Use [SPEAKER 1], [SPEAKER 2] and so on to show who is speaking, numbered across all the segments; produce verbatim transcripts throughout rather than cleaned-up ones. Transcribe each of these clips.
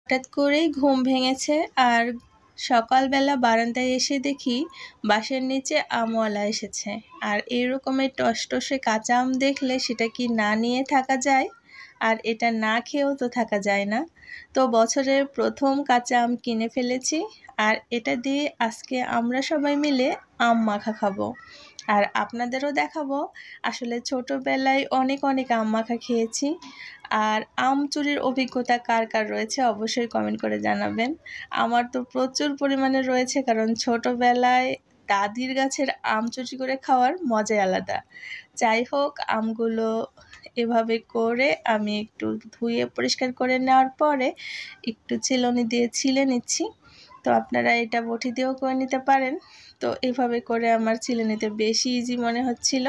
[SPEAKER 1] হঠাৎ করেই ঘুম ভেঙেছে আর সকালবেলা বারান্দায় এসে দেখি বাঁশের নিচে আমওয়ালা এসেছে। আর এরকমের টসটসে কাঁচা আম দেখলে সেটা কি না নিয়ে থাকা যায়? আর এটা না খেয়েও তো থাকা যায় না। তো বছরের প্রথম কাঁচা আম কিনে ফেলেছি, আর এটা দিয়ে আজকে আমরা সবাই মিলে আম মাখা খাবো। আর আপনাদেরও দেখাবো আসলে ছোটোবেলায় অনেক অনেক আম মাখা খেয়েছি। আর আম চুরির অভিজ্ঞতা কার কার রয়েছে অবশ্যই কমেন্ট করে জানাবেন। আমার তো প্রচুর পরিমাণে রয়েছে, কারণ ছোটোবেলায় দাদির গাছের আম চুরি করে খাওয়ার মজাই আলাদা। যাই হোক, আমগুলো এভাবে করে আমি একটু ধুয়ে পরিষ্কার করে নেওয়ার পরে একটু চিলনি দিয়ে ছিলে নিচ্ছি। তো আপনারা এটা বটি দিয়েও করে নিতে পারেন। তো এইভাবে করে আমার ছিলে নিতে বেশি ইজি মনে হচ্ছিল।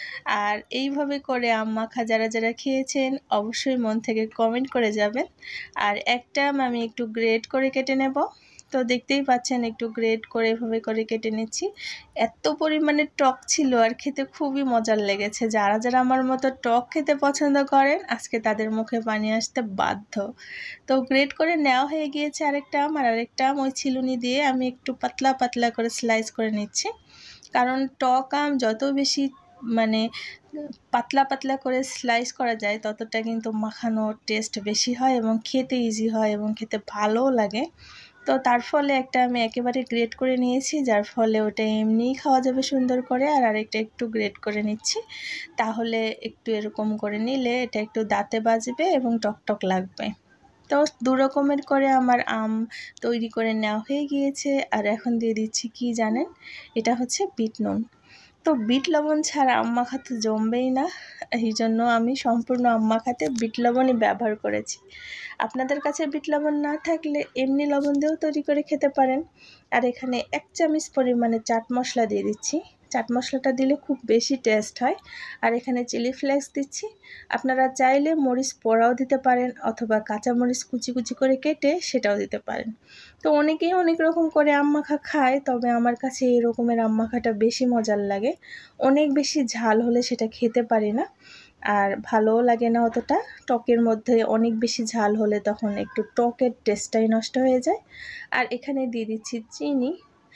[SPEAKER 1] আর এইভাবে করে আম মাখা যারা যারা খেয়েছেন অবশ্যই মন থেকে কমেন্ট করে যাবেন। আর একটা আম আমি একটু গ্রেড করে কেটে নেব। তো দেখতেই পাচ্ছেন একটু গ্রেড করে এভাবে করে কেটে নিচ্ছি। এত পরিমাণে টক ছিল আর খেতে খুবই মজার লেগেছে। যারা যারা আমার মতো টক খেতে পছন্দ করেন আজকে তাদের মুখে পানি আসতে বাধ্য। তো গ্রেড করে নেওয়া হয়ে গিয়েছে আরেকটা আম, আর আরেকটা আম ওই ছিলুনি দিয়ে আমি একটু পাতলা পাতলা করে স্লাইস করে নিচ্ছি। কারণ টক আম যত বেশি মানে পাতলা পাতলা করে স্লাইস করা যায় ততটা কিন্তু মাখানোর টেস্ট বেশি হয় এবং খেতে ইজি হয় এবং খেতে ভালোও লাগে। তো তার ফলে একটা আমি একেবারে গ্রেড করে নিয়েছি, যার ফলে ওটা এমনিই খাওয়া যাবে সুন্দর করে। আর আরেকটা একটু গ্রেড করে নিচ্ছি, তাহলে একটু এরকম করে নিলে এটা একটু দাঁতে বাজবে এবং টকটক লাগবে। তো দু রকমের করে আমার আম তৈরি করে নেওয়া হয়ে গিয়েছে। আর এখন দিয়ে দিচ্ছি কি জানেন, এটা হচ্ছে বিট নুন। তো বিট লবণ ছাড়া আম মাখা তো জমবেই না, এই জন্য আমি সম্পূর্ণ আম মাখাতে বিট লবণই ব্যবহার করেছি। আপনাদের কাছে বিট লবণ না থাকলে এমনি লবণ দিয়েও তৈরি করে খেতে পারেন। আর এখানে এক চামচ পরিমাণে চাট মশলা দিয়ে দিচ্ছি। চাট মশলাটা দিলে খুব বেশি টেস্ট হয়। আর এখানে চিলি ফ্লেক্স দিচ্ছি। আপনারা চাইলে মরিচ পোড়াও দিতে পারেন, অথবা কাঁচা মরিচ কুচি কুচি করে কেটে সেটাও দিতে পারেন। তো অনেকেই অনেক রকম করে আম মাখা খায়, তবে আমার কাছে এই রকমের আম মাখাটা বেশি মজার লাগে। অনেক বেশি ঝাল হলে সেটা খেতে পারি না, আর ভালোও লাগে না অতটা। টকের মধ্যে অনেক বেশি ঝাল হলে তখন একটু টকের টেস্টটাই নষ্ট হয়ে যায়। আর এখানে দিয়ে দিচ্ছি চিনি।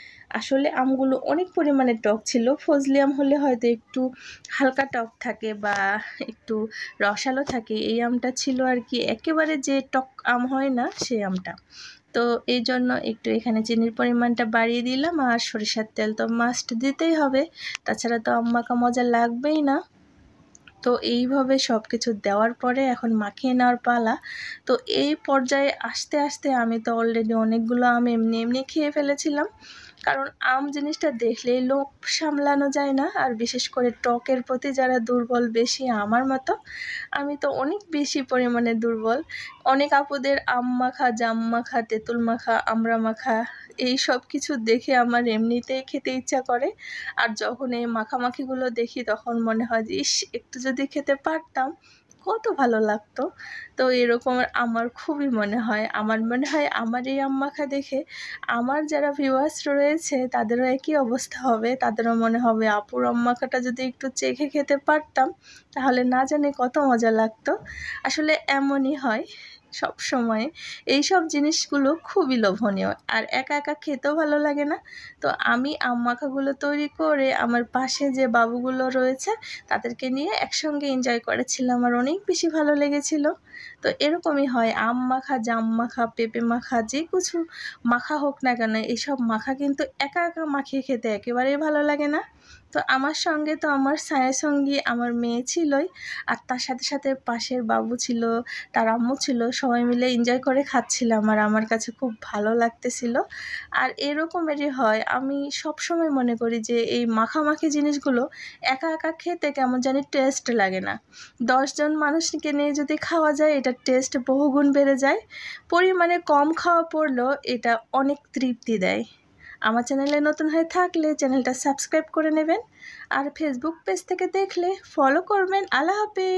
[SPEAKER 1] আসলে আমগুলো অনেক পরিমাণে টক ছিল। ফজলি আম হলে হয়তো একটু হালকা টক থাকে বা একটু রসালো থাকে, এই আমটা ছিল আর কি একেবারে যে টক আম হয় না সেই আমটা। তো এই জন্য একটু এখানে চিনির পরিমাণটা বাড়িয়ে দিলাম। আর সরিষার তেল তো মাস্ট দিতেই হবে, তাছাড়া তো আম মাখা মজা লাগবেই না। তো এইভাবে সব কিছু দেওয়ার পরে এখন মাখিয়ে নেওয়ার পালা। তো এই পর্যায়ে আস্তে আস্তে আমি তো অলরেডি অনেকগুলো আম এমনি এমনি খেয়ে ফেলেছিলাম, কারণ আম জিনিসটা দেখলেই লোভ সামলানো যায় না। আর বিশেষ করে টকের প্রতি যারা দুর্বল বেশি আমার মতো, আমি তো অনেক বেশি পরিমাণে দুর্বল। অনেক আপুদের আম মাখা, জাম মাখা, তেঁতুল মাখা, আমড়া মাখা এই সব কিছু দেখে আমার এমনিতেই খেতে ইচ্ছা করে। আর যখন এই মাখামাখিগুলো দেখি তখন মনে হয় যে ইস, একটু যদি খেতে পারতাম কত ভালো লাগতো। তো এরকম আমার খুবই মনে হয়। আমার মনে হয় আমার এই আম মাখা দেখে আমার যারা ভিউয়ার্স রয়েছে তাদেরও একই অবস্থা হবে। তাদেরও মনে হবে আপুর আম মাখাটা যদি একটু চেখে খেতে পারতাম তাহলে না জানি কত মজা লাগতো। আসলে এমনই হয় সব সময়, এইসব জিনিসগুলো খুবই লোভনীয় আর একা একা খেতেও ভালো লাগে না। তো আমি আম মাখাগুলো তৈরি করে আমার পাশে যে বাবুগুলো রয়েছে তাদেরকে নিয়ে একসঙ্গে এনজয় করেছিলাম, আর অনেক বেশি ভালো লেগেছিল। তো এরকমই হয়, আম মাখা, জাম মাখা, পেঁপে মাখা, যে কিছু মাখা হোক না কেন, এইসব মাখা কিন্তু একা একা মাখিয়ে খেতে একেবারেই ভালো লাগে না। তো আমার সঙ্গে তো আমার ছায়াসঙ্গী আমার মেয়ে ছিলই, আর তার সাথে সাথে পাশের বাবু ছিল, তার আম্মু ছিল, সবাই মিলে এনজয় করে খাচ্ছিলাম আর আমার কাছে খুব ভালো লাগতেছিল। আর এরকমেরই হয়, আমি সবসময় মনে করি যে এই মাখামাখি জিনিসগুলো একা একা খেতে কেমন জানি টেস্ট লাগে না। দশজন মানুষকে নিয়ে যদি খাওয়া যায় এটার টেস্ট বহুগুণ বেড়ে যায়। পরিমাণে কম খাওয়া পড়লেও এটা অনেক তৃপ্তি দেয়। আমার চ্যানেলে নতুন হয়ে থাকলে চ্যানেলটা সাবস্ক্রাইব করে নেবেন, আর ফেসবুক পেজ থেকে দেখলে ফলো করবেন। আল্লাহ হাফেজ।